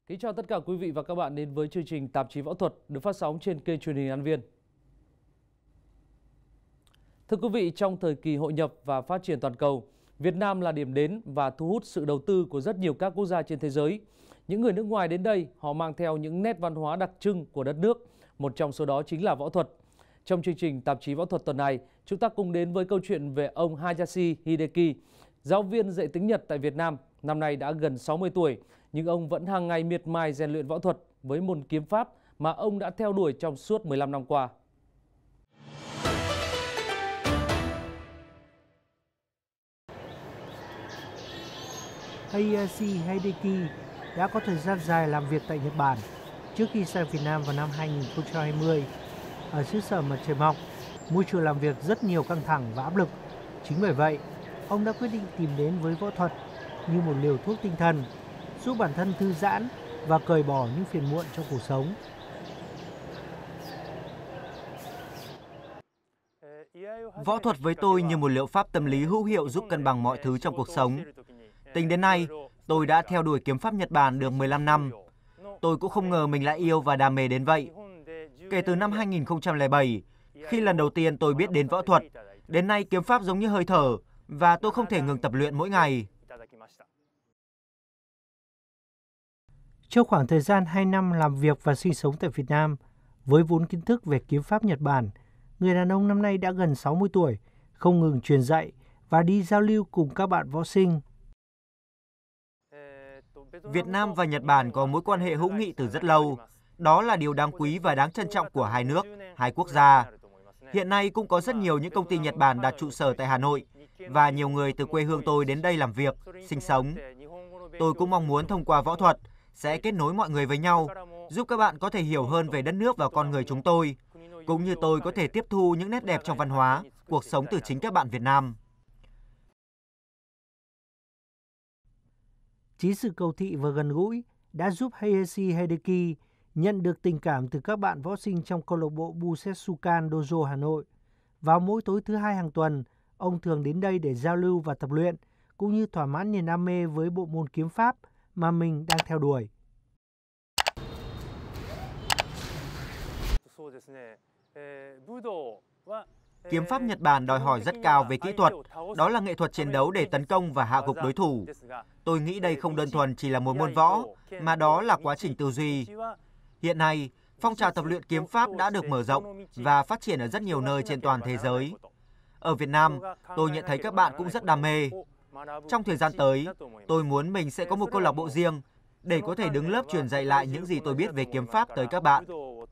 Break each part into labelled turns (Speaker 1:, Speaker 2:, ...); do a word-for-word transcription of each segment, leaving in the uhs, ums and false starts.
Speaker 1: Kính chào tất cả quý vị và các bạn đến với chương trình Tạp chí Võ thuật được phát sóng trên kênh truyền hình An Viên. Thưa quý vị, trong thời kỳ hội nhập và phát triển toàn cầu, Việt Nam là điểm đến và thu hút sự đầu tư của rất nhiều các quốc gia trên thế giới. Những người nước ngoài đến đây, họ mang theo những nét văn hóa đặc trưng của đất nước, một trong số đó chính là võ thuật. Trong chương trình Tạp chí Võ thuật tuần này, chúng ta cùng đến với câu chuyện về ông Hayashi Hideki, giáo viên dạy tiếng Nhật tại Việt Nam, năm nay đã gần sáu mươi tuổi, nhưng ông vẫn hàng ngày miệt mài rèn luyện võ thuật với môn kiếm pháp mà ông đã theo đuổi trong suốt mười lăm năm qua.
Speaker 2: Hayashi Hideki đã có thời gian dài làm việc tại Nhật Bản trước khi sang Việt Nam vào năm hai nghìn không trăm hai mươi. Ở xứ sở mặt trời mọc, môi trường làm việc rất nhiều căng thẳng và áp lực. Chính bởi vậy, ông đã quyết định tìm đến với võ thuật như một liều thuốc tinh thần, giúp bản thân thư giãn và cởi bỏ những phiền muộn trong cuộc sống.
Speaker 3: Võ thuật với tôi như một liệu pháp tâm lý hữu hiệu giúp cân bằng mọi thứ trong cuộc sống. Tính đến nay, tôi đã theo đuổi kiếm pháp Nhật Bản được mười lăm năm. Tôi cũng không ngờ mình lại yêu và đam mê đến vậy. Kể từ năm hai nghìn không trăm lẻ bảy, khi lần đầu tiên tôi biết đến võ thuật, đến nay kiếm pháp giống như hơi thở và tôi không thể ngừng tập luyện mỗi ngày.
Speaker 2: Trong khoảng thời gian hai năm làm việc và sinh sống tại Việt Nam, với vốn kiến thức về kiếm pháp Nhật Bản, người đàn ông năm nay đã gần sáu mươi tuổi, không ngừng truyền dạy và đi giao lưu cùng các bạn võ sinh.
Speaker 3: Việt Nam và Nhật Bản có mối quan hệ hữu nghị từ rất lâu. Đó là điều đáng quý và đáng trân trọng của hai nước, hai quốc gia. Hiện nay cũng có rất nhiều những công ty Nhật Bản đặt trụ sở tại Hà Nội và nhiều người từ quê hương tôi đến đây làm việc, sinh sống. Tôi cũng mong muốn thông qua võ thuật sẽ kết nối mọi người với nhau, giúp các bạn có thể hiểu hơn về đất nước và con người chúng tôi, cũng như tôi có thể tiếp thu những nét đẹp trong văn hóa, cuộc sống từ chính các bạn Việt Nam.
Speaker 2: Chính sự cầu thị và gần gũi đã giúp Hayashi Hideki nhận được tình cảm từ các bạn võ sinh trong câu lạc bộ Busetsukan Dojo Hà Nội. Vào mỗi tối thứ hai hàng tuần, ông thường đến đây để giao lưu và tập luyện, cũng như thỏa mãn niềm đam mê với bộ môn kiếm pháp mà mình đang theo đuổi.
Speaker 3: Kiếm pháp Nhật Bản đòi hỏi rất cao về kỹ thuật, đó là nghệ thuật chiến đấu để tấn công và hạ gục đối thủ. Tôi nghĩ đây không đơn thuần chỉ là một môn võ, mà đó là quá trình tư duy. Hiện nay, phong trào tập luyện kiếm pháp đã được mở rộng và phát triển ở rất nhiều nơi trên toàn thế giới. Ở Việt Nam, tôi nhận thấy các bạn cũng rất đam mê. Trong thời gian tới, tôi muốn mình sẽ có một câu lạc bộ riêng để có thể đứng lớp truyền dạy lại những gì tôi biết về kiếm pháp tới các bạn.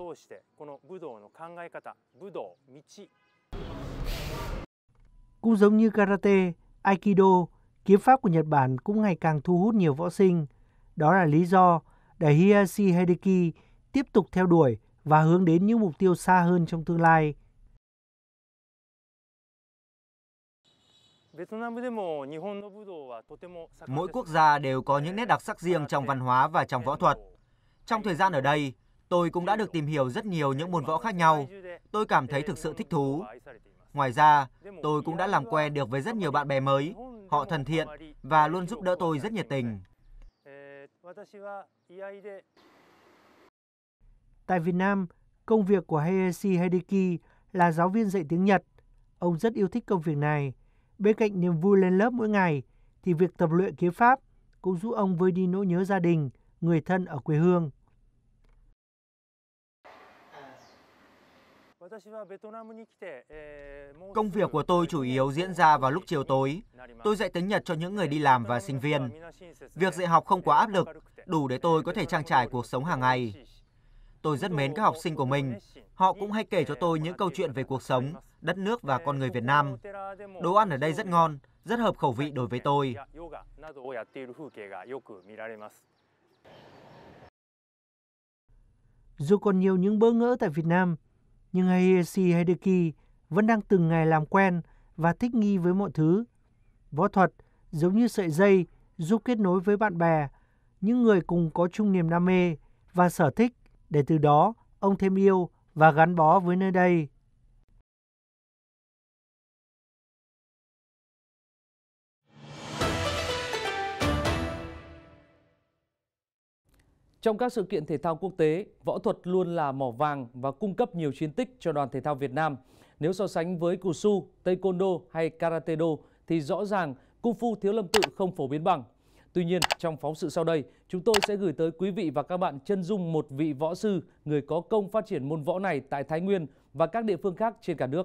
Speaker 2: Cũng giống như karate, aikido, kiếm pháp của Nhật Bản cũng ngày càng thu hút nhiều võ sinh. Đó là lý do để Hayashi Hideki tiếp tục theo đuổi và hướng đến những mục tiêu xa hơn trong tương lai.
Speaker 3: Mỗi quốc gia đều có những nét đặc sắc riêng trong văn hóa và trong võ thuật. Trong thời gian ở đây, tôi cũng đã được tìm hiểu rất nhiều những môn võ khác nhau. Tôi cảm thấy thực sự thích thú. Ngoài ra, tôi cũng đã làm quen được với rất nhiều bạn bè mới. Họ thân thiện và luôn giúp đỡ tôi rất nhiệt tình.
Speaker 2: Tại Việt Nam, công việc của Hayashi Hideki là giáo viên dạy tiếng Nhật. Ông rất yêu thích công việc này. Bên cạnh niềm vui lên lớp mỗi ngày, thì việc tập luyện kiếm pháp cũng giúp ông vơi đi nỗi nhớ gia đình, người thân ở quê hương.
Speaker 3: Công việc của tôi chủ yếu diễn ra vào lúc chiều tối. Tôi dạy tiếng Nhật cho những người đi làm và sinh viên. Việc dạy học không quá áp lực, đủ để tôi có thể trang trải cuộc sống hàng ngày. Tôi rất mến các học sinh của mình. Họ cũng hay kể cho tôi những câu chuyện về cuộc sống, đất nước và con người Việt Nam. Đồ ăn ở đây rất ngon, rất hợp khẩu vị đối với tôi.
Speaker 2: Dù còn nhiều những bỡ ngỡ tại Việt Nam, nhưng Hayashi Hideki vẫn đang từng ngày làm quen và thích nghi với mọi thứ. Võ thuật giống như sợi dây giúp kết nối với bạn bè, những người cùng có chung niềm đam mê và sở thích, để từ đó ông thêm yêu và gắn bó với nơi đây.
Speaker 1: Trong các sự kiện thể thao quốc tế, võ thuật luôn là mỏ vàng và cung cấp nhiều chiến tích cho đoàn thể thao Việt Nam. Nếu so sánh với Wushu, Taekwondo hay Karate-do thì rõ ràng Kung Fu Thiếu Lâm Tự không phổ biến bằng. Tuy nhiên, trong phóng sự sau đây, chúng tôi sẽ gửi tới quý vị và các bạn chân dung một vị võ sư, người có công phát triển môn võ này tại Thái Nguyên và các địa phương khác trên cả nước.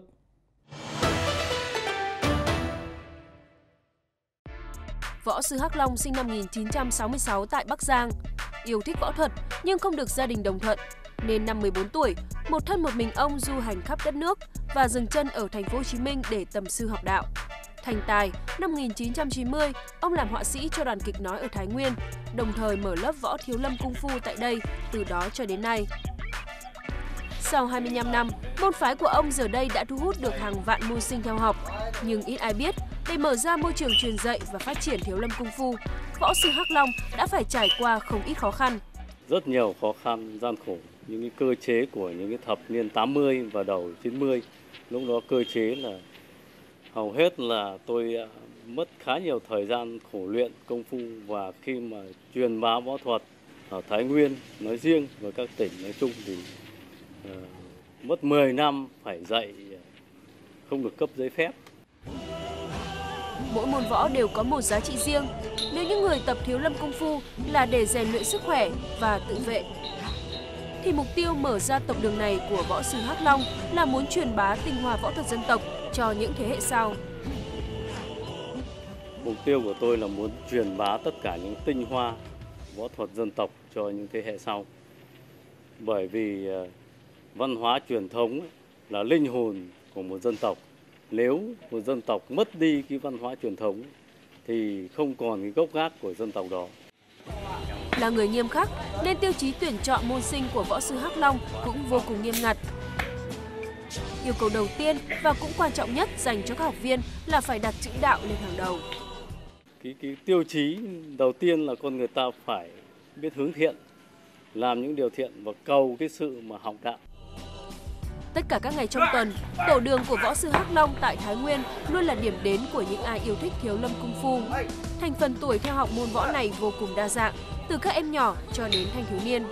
Speaker 4: Võ sư Hắc Long sinh năm một nghìn chín trăm sáu mươi sáu tại Bắc Giang. Yêu thích võ thuật nhưng không được gia đình đồng thuận, nên năm mười bốn tuổi, một thân một mình ông du hành khắp đất nước và dừng chân ở thành phố Hồ Chí Minh để tầm sư học đạo. Thành tài, năm một nghìn chín trăm chín mươi, ông làm họa sĩ cho đoàn kịch nói ở Thái Nguyên, đồng thời mở lớp võ Thiếu Lâm Kung Fu tại đây, từ đó cho đến nay. Sau hai mươi lăm năm, môn phái của ông giờ đây đã thu hút được hàng vạn môn sinh theo học. Nhưng ít ai biết, để mở ra môi trường truyền dạy và phát triển Thiếu Lâm Kung Fu, võ sư Hắc Long đã phải trải qua không ít khó khăn.
Speaker 5: Rất nhiều khó khăn, gian khổ, những cái cơ chế của những cái thập niên tám mươi và đầu chín mươi. Lúc đó cơ chế là hầu hết là tôi mất khá nhiều thời gian khổ luyện công phu, và khi mà truyền bá võ thuật ở Thái Nguyên nói riêng và các tỉnh nói chung thì uh, mất mười năm phải dạy, không được cấp giấy phép.
Speaker 4: Mỗi môn võ đều có một giá trị riêng. Nếu những người tập Thiếu Lâm Kung Fu là để rèn luyện sức khỏe và tự vệ, thì mục tiêu mở ra tập đường này của võ sư Hắc Long là muốn truyền bá tinh hoa võ thuật dân tộc cho những thế hệ sau.
Speaker 5: Mục tiêu của tôi là muốn truyền bá tất cả những tinh hoa võ thuật dân tộc cho những thế hệ sau. Bởi vì văn hóa truyền thống là linh hồn của một dân tộc. Nếu một dân tộc mất đi cái văn hóa truyền thống thì không còn cái gốc gác của dân tộc đó.
Speaker 4: Là người nghiêm khắc nên tiêu chí tuyển chọn môn sinh của võ sư Hắc Long cũng vô cùng nghiêm ngặt. Yêu cầu đầu tiên và cũng quan trọng nhất dành cho các học viên là phải đặt chữ đạo lên hàng đầu.
Speaker 5: Cái, cái tiêu chí đầu tiên là con người ta phải biết hướng thiện, làm những điều thiện và cầu cái sự mà học đạo.
Speaker 4: Tất cả các ngày trong tuần, tổ đường của võ sư Hắc Long tại Thái Nguyên luôn là điểm đến của những ai yêu thích Thiếu Lâm Kung Fu. Thành phần tuổi theo học môn võ này vô cùng đa dạng, từ các em nhỏ cho đến thanh thiếu niên.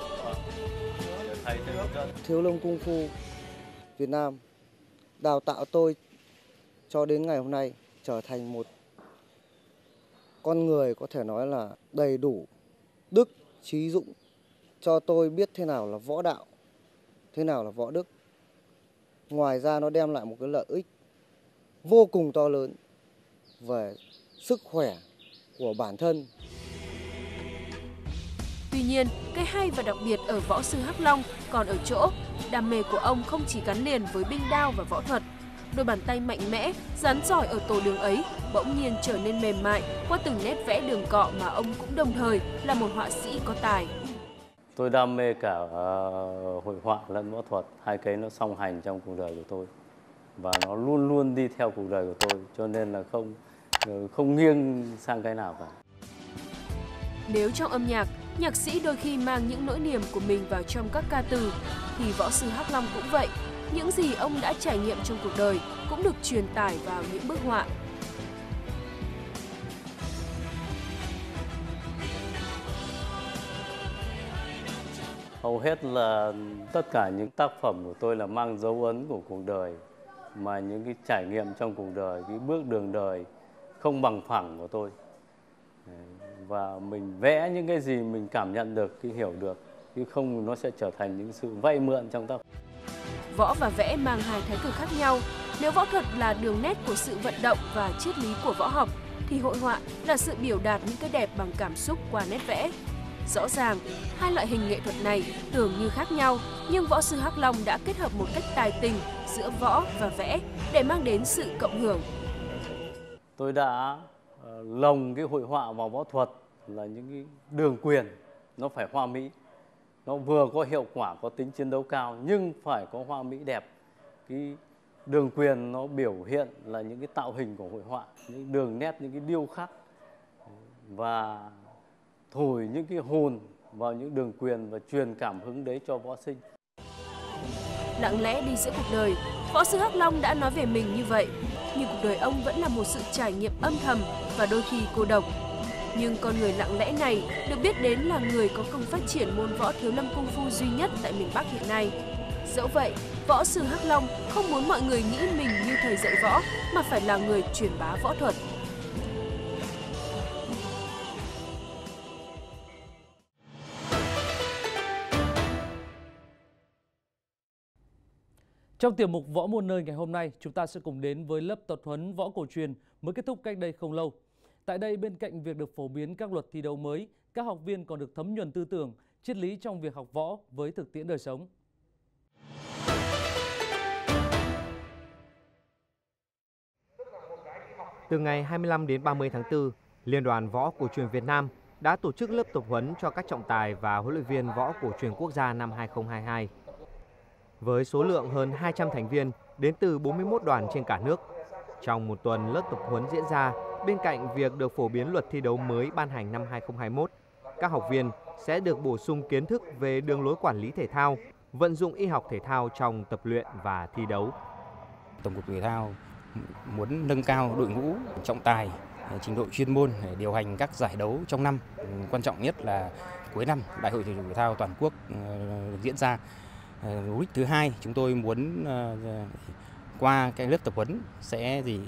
Speaker 6: Thiếu Lâm Kung Fu Việt Nam đào tạo tôi cho đến ngày hôm nay trở thành một con người có thể nói là đầy đủ đức, trí dũng, cho tôi biết thế nào là võ đạo, thế nào là võ đức. Ngoài ra nó đem lại một cái lợi ích vô cùng to lớn về sức khỏe của bản thân.
Speaker 4: Tuy nhiên, cái hay và đặc biệt ở võ sư Hắc Long còn ở chỗ đam mê của ông không chỉ gắn liền với binh đao và võ thuật. Đôi bàn tay mạnh mẽ, rắn giỏi ở tổ đường ấy bỗng nhiên trở nên mềm mại qua từng nét vẽ đường cọ mà ông cũng đồng thời là một họa sĩ có tài.
Speaker 5: Tôi đam mê cả uh, hội họa lẫn võ thuật, hai cái nó song hành trong cuộc đời của tôi. Và nó luôn luôn đi theo cuộc đời của tôi, cho nên là không, không nghiêng sang cái nào cả.
Speaker 4: Nếu trong âm nhạc, nhạc sĩ đôi khi mang những nỗi niềm của mình vào trong các ca từ, thì võ sư Hắc Long cũng vậy. Những gì ông đã trải nghiệm trong cuộc đời cũng được truyền tải vào những bức họa.
Speaker 5: Hầu hết là tất cả những tác phẩm của tôi là mang dấu ấn của cuộc đời, mà những cái trải nghiệm trong cuộc đời, cái bước đường đời không bằng phẳng của tôi. Và mình vẽ những cái gì mình cảm nhận được, cái hiểu được, chứ không nó sẽ trở thành những sự vay mượn trong tác phẩm.
Speaker 4: Võ và vẽ mang hai thái cực khác nhau. Nếu võ thuật là đường nét của sự vận động và triết lý của võ học, thì hội họa là sự biểu đạt những cái đẹp bằng cảm xúc qua nét vẽ. Rõ ràng, hai loại hình nghệ thuật này tưởng như khác nhau, nhưng võ sư Hắc Long đã kết hợp một cách tài tình giữa võ và vẽ để mang đến sự cộng hưởng.
Speaker 5: Tôi đã uh, lồng cái hội họa vào võ thuật là những cái đường quyền, nó phải hoa mỹ. Nó vừa có hiệu quả, có tính chiến đấu cao, nhưng phải có hoa mỹ đẹp. Cái đường quyền nó biểu hiện là những cái tạo hình của hội họa, những đường nét, những cái điêu khắc, và thổi những cái hồn vào những đường quyền và truyền cảm hứng đấy cho võ sinh.
Speaker 4: Lặng lẽ đi giữa cuộc đời, võ sư Hắc Long đã nói về mình như vậy. Nhưng cuộc đời ông vẫn là một sự trải nghiệm âm thầm và đôi khi cô độc. Nhưng con người lặng lẽ này được biết đến là người có công phát triển môn võ thiếu lâm cung phu duy nhất tại miền Bắc hiện nay. Dẫu vậy, võ sư Hắc Long không muốn mọi người nghĩ mình như thầy dạy võ, mà phải là người truyền bá võ thuật.
Speaker 1: Trong tiểu mục Võ Muôn Nơi ngày hôm nay, chúng ta sẽ cùng đến với lớp tập huấn võ cổ truyền mới kết thúc cách đây không lâu. Tại đây, bên cạnh việc được phổ biến các luật thi đấu mới, các học viên còn được thấm nhuần tư tưởng, triết lý trong việc học võ với thực tiễn đời sống.
Speaker 7: Từ ngày hai mươi lăm đến ba mươi tháng tư, Liên đoàn Võ Cổ truyền Việt Nam đã tổ chức lớp tập huấn cho các trọng tài và huấn luyện viên võ cổ truyền quốc gia năm hai không hai hai. Với số lượng hơn hai trăm thành viên đến từ bốn mươi mốt đoàn trên cả nước. Trong một tuần lớp tập huấn diễn ra, bên cạnh việc được phổ biến luật thi đấu mới ban hành năm hai không hai mốt, các học viên sẽ được bổ sung kiến thức về đường lối quản lý thể thao, vận dụng y học thể thao trong tập luyện và thi đấu.
Speaker 8: Tổng cục Thể thao muốn nâng cao đội ngũ trọng tài, trình độ chuyên môn để điều hành các giải đấu trong năm. Quan trọng nhất là cuối năm, Đại hội thể dục thể thao toàn quốc diễn ra. Mục đích thứ hai, chúng tôi muốn qua cái lớp tập huấn sẽ gì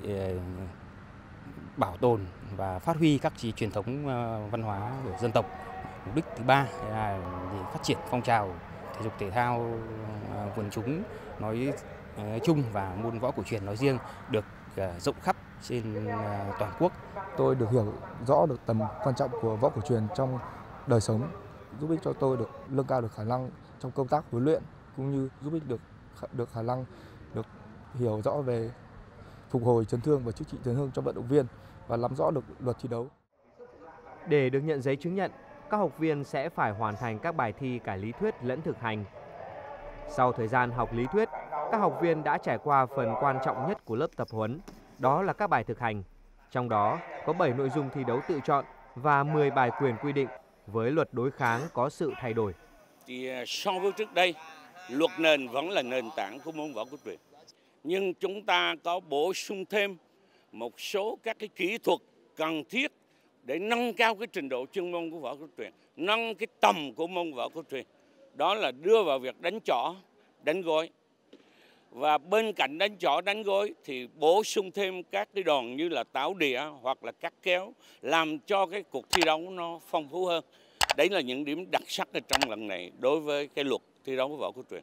Speaker 8: bảo tồn và phát huy các truyền thống văn hóa của dân tộc. Mục đích thứ ba là phát triển phong trào thể dục thể thao quần chúng nói chung và môn võ cổ truyền nói riêng được rộng khắp trên toàn quốc.
Speaker 9: Tôi được hiểu rõ được tầm quan trọng của võ cổ truyền trong đời sống, giúp ích cho tôi được nâng cao được khả năng trong công tác huấn luyện, cũng như giúp ích được được khả năng được hiểu rõ về phục hồi chấn thương và chữa trị chấn thương cho vận động viên và nắm rõ được luật thi đấu.
Speaker 7: Để được nhận giấy chứng nhận, các học viên sẽ phải hoàn thành các bài thi cả lý thuyết lẫn thực hành. Sau thời gian học lý thuyết, các học viên đã trải qua phần quan trọng nhất của lớp tập huấn, đó là các bài thực hành. Trong đó có bảy nội dung thi đấu tự chọn và mười bài quyền quy định, với luật đối kháng có sự thay đổi.
Speaker 10: Thì so với trước đây, luật nền vẫn là nền tảng của môn võ cổ truyền. Nhưng chúng ta có bổ sung thêm một số các cái kỹ thuật cần thiết để nâng cao cái trình độ chuyên môn của võ cổ truyền, nâng cái tầm của môn võ cổ truyền. Đó là đưa vào việc đánh chỏ, đánh gối. Và bên cạnh đánh chỏ, đánh gối thì bổ sung thêm các cái đòn như là tảo đĩa hoặc là cắt kéo, làm cho cái cuộc thi đấu nó phong phú hơn. Đấy là những điểm đặc sắc ở trong lần này đối với cái luật thi đấu võ cổ truyền.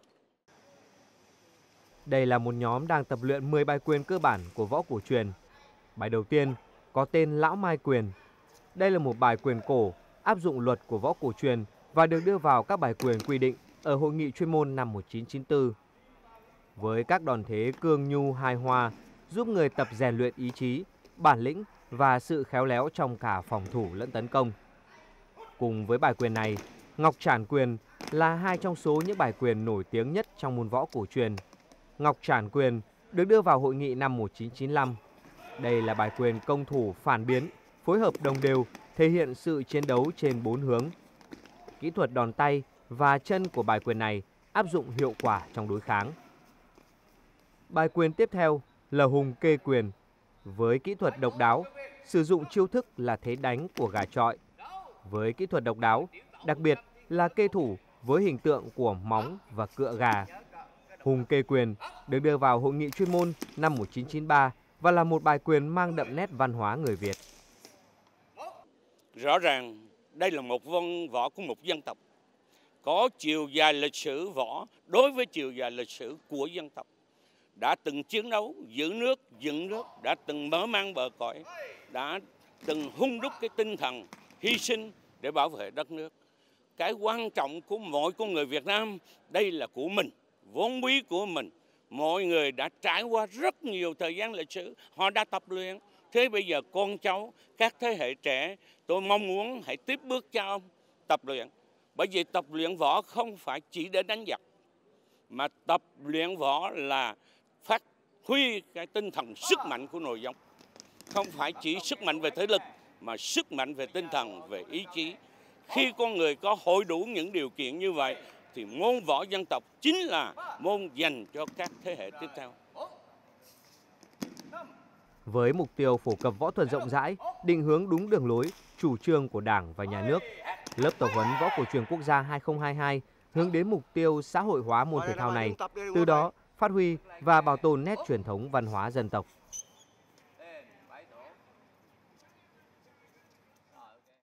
Speaker 7: Đây là một nhóm đang tập luyện mười bài quyền cơ bản của võ cổ truyền. Bài đầu tiên có tên Lão Mai Quyền. Đây là một bài quyền cổ áp dụng luật của võ cổ truyền và được đưa vào các bài quyền quy định ở hội nghị chuyên môn năm một nghìn chín trăm chín mươi tư. Với các đòn thế cương nhu hài hòa, giúp người tập rèn luyện ý chí, bản lĩnh và sự khéo léo trong cả phòng thủ lẫn tấn công. Cùng với bài quyền này, Ngọc Trản Quyền là hai trong số những bài quyền nổi tiếng nhất trong môn võ cổ truyền. Ngọc Trản Quyền được đưa vào hội nghị năm một nghìn chín trăm chín mươi lăm. Đây là bài quyền công thủ phản biến, phối hợp đồng đều, thể hiện sự chiến đấu trên bốn hướng. Kỹ thuật đòn tay và chân của bài quyền này áp dụng hiệu quả trong đối kháng. Bài quyền tiếp theo là Hùng Kê Quyền. Với kỹ thuật độc đáo, sử dụng chiêu thức là thế đánh của gà chọi. Với kỹ thuật độc đáo, đặc biệt là kê thủ với hình tượng của móng và cựa gà. Hùng Kê Quyền được đưa vào hội nghị chuyên môn năm một nghìn chín trăm chín mươi ba và là một bài quyền mang đậm nét văn hóa người Việt.
Speaker 10: Rõ ràng đây là một văn võ của một dân tộc, có chiều dài lịch sử võ đối với chiều dài lịch sử của dân tộc. Đã từng chiến đấu, giữ nước, dựng nước, đã từng mở mang bờ cõi, đã từng hung đúc cái tinh thần, hy sinh để bảo vệ đất nước. Cái quan trọng của mỗi con người Việt Nam, đây là của mình, vốn quý của mình. Mọi người đã trải qua rất nhiều thời gian lịch sử, họ đã tập luyện. Thế bây giờ con cháu, các thế hệ trẻ, tôi mong muốn hãy tiếp bước cho ông tập luyện. Bởi vì tập luyện võ không phải chỉ để đánh giặc, mà tập luyện võ là phát huy cái tinh thần sức mạnh của nội giống. Không phải chỉ sức mạnh về thể lực, mà sức mạnh về tinh thần, về ý chí. Khi con người có hội đủ những điều kiện như vậy, thì môn võ dân tộc chính là môn dành cho các thế hệ tiếp theo.
Speaker 7: Với mục tiêu phổ cập võ thuật rộng rãi, định hướng đúng đường lối, chủ trương của Đảng và Nhà nước. Lớp tập huấn võ cổ truyền quốc gia hai không hai hai hướng đến mục tiêu xã hội hóa môn thể thao này, từ đó phát huy và bảo tồn nét truyền thống văn hóa dân tộc.